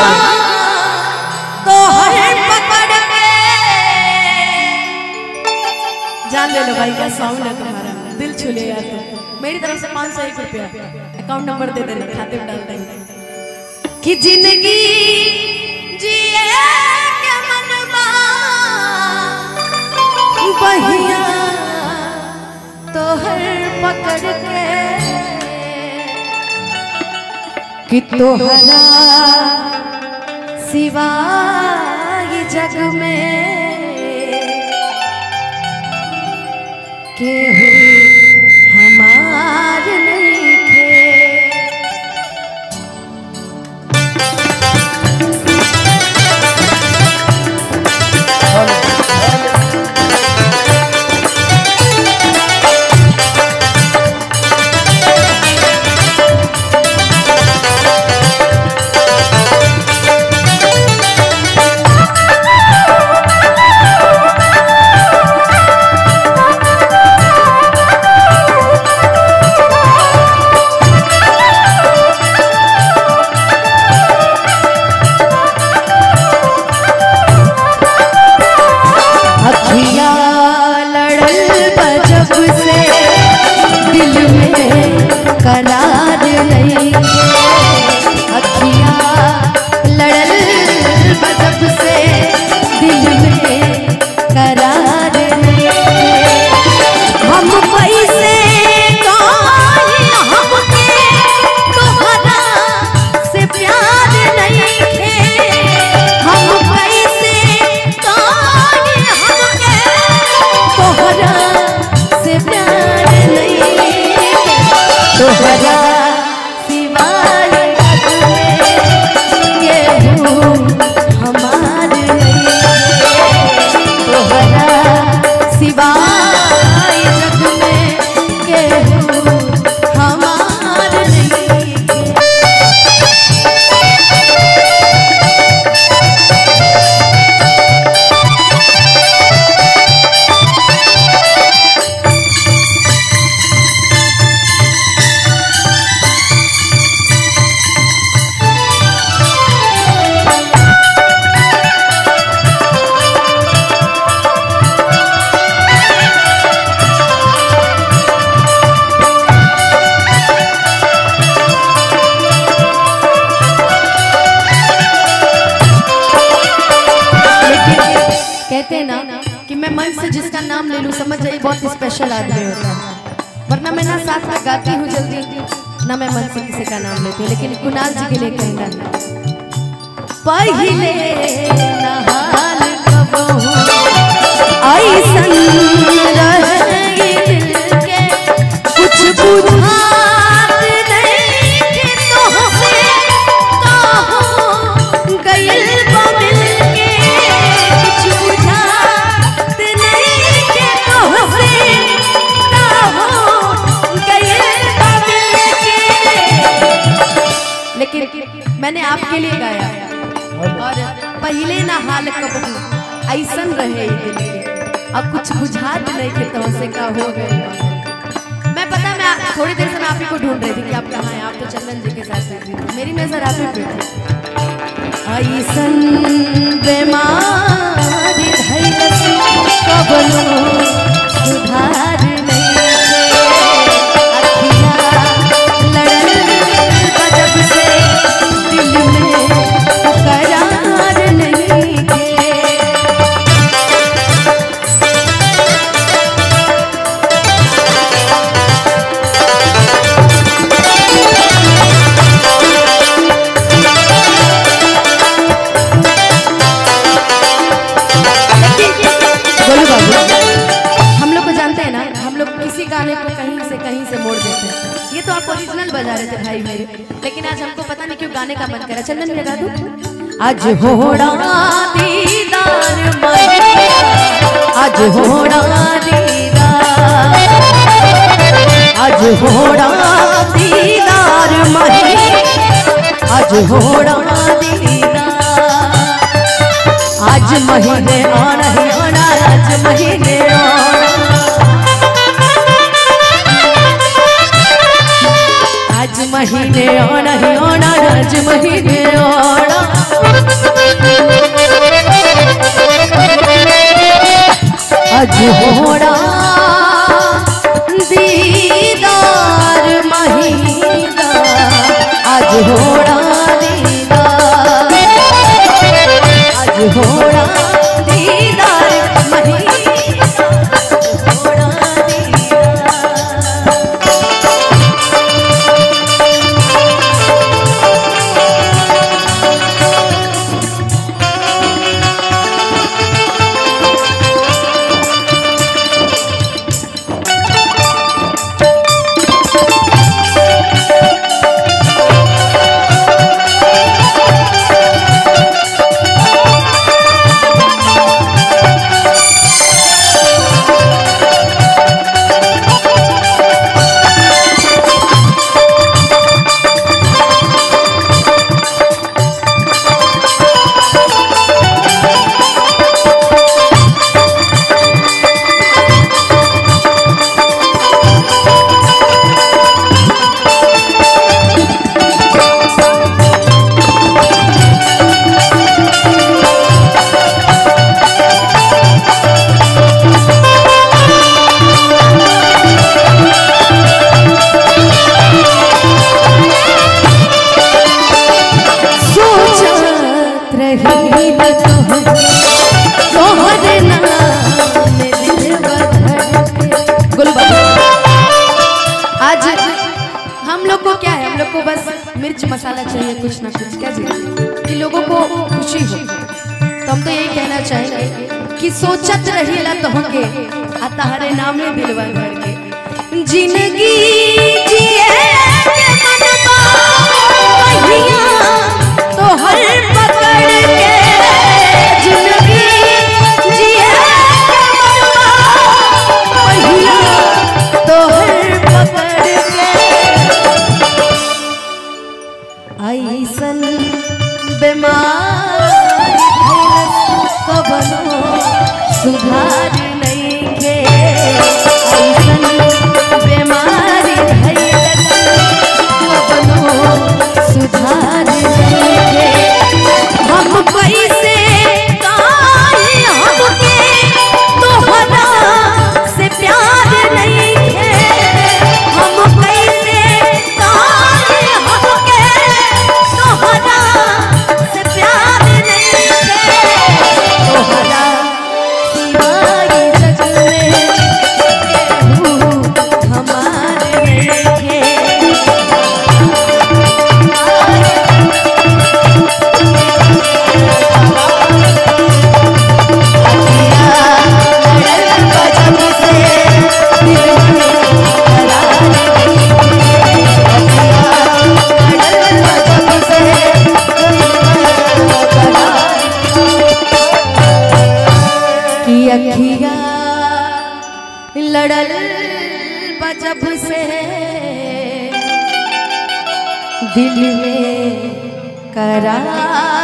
तो हर पकड़ के जान ले लो भाई, क्या साउंड है तुम्हारा, दिल छू ले यार। तो मेरी तरफ से 501 रुपया अकाउंट नंबर दे देना, खाते में डाल देंगे कि जिंदगी जिए के मनवा बहिया तो हर पकड़ के कि तोहरा सिवाय जग में केहू हमार नहीं थे। करार नहीं अखियाँ लड़ल बजब से दिल में करार नहीं। हम पैसे हमके तोहरा से प्यार नहीं थे। हम पैसे हमके तोहरा से प्यार नहीं, तोहरा सिवाय जग में केहू हमार नहीं। तोहरा सिवाय जग में केहू हमार नहीं। कहते हैं ना कि मैं मन से जिसका नाम ले लूं समझ जाइए बहुत स्पेशल आदमी होता है। वरना मैं ना साथ में गाती हूँ जल्दी ना मैं मन से किसी का नाम लेती हूँ। लेकिन कुणाल जी के लिए कहना पहले नहाल कबहू ऐसन रहे दिल के कुछ बुझात नहीं कि तोहसे कहो गइल बमिल के। कुछ बुझात नहीं कि तोहसे कहो गइल बमिल के। लेकिन मैंने आपके लिए गाया और पहले ना हाल कबहू ऐसन रहे दिल के अब कुछ बुझात नहीं कि तुमसे का हो गए। मैं पता मैं थोड़ी देर से मैं आप ही को ढूंढ रही थी कि आप कहाँ हैं। आप तो चंदन जी के साथ रहती थी, मेरी नजर आप ही पे थी। ऐसन बीमारी धैलस कबनो सुधार नहीं। अखियाँ लड़ल गजब से दिल में करार नहीं थे। हम लोग को जानते हैं ना, हम लोग किसी गाने को कहीं से मोड़ देते हैं। ये तो आप ओरिजिनल बजा रहे थे भाई मेरे, लेकिन आज हमको पता नहीं क्यों गाने का मन करा। चंदन लगा दूं आज होड़ा दीदार आज होड़ा दीदार आज होड़ा दीदार आज होड़ा दीदार आज महीने आना ही आना आज महीने आना आज महीने आना ही आना राज महीने आना आज होड़ा दीदार महीना आज होड़ा दीदार आज होड़ा दीदार महीना होड़ा मिर्च मसाला चाहिए कुछ ना कुछ क्या जी कि लोगों को खुशी हो। तो हम तो यही कहना चाहेंगे कि सोचत रहिएला तो होंगे आ तहरे नामे दिलवा भर के जिंदगी जिए के मनवा वहिया तो हर पकड़ के जिंदगी जिए के मनवा वहिया तो हर पकड़ के ऐसन बीमार कबनो सुधार नहीं के ऐसन बीमार कबनो सुधार नहीं के हम कैसे हमके तोहरा से प्यार नहीं है हम कैसे हमके तोहरा से प्यार नहीं है तोहरा सिवाय जग में केहू हमार नहीं है अखिया लड़ल बजब से दिल में करार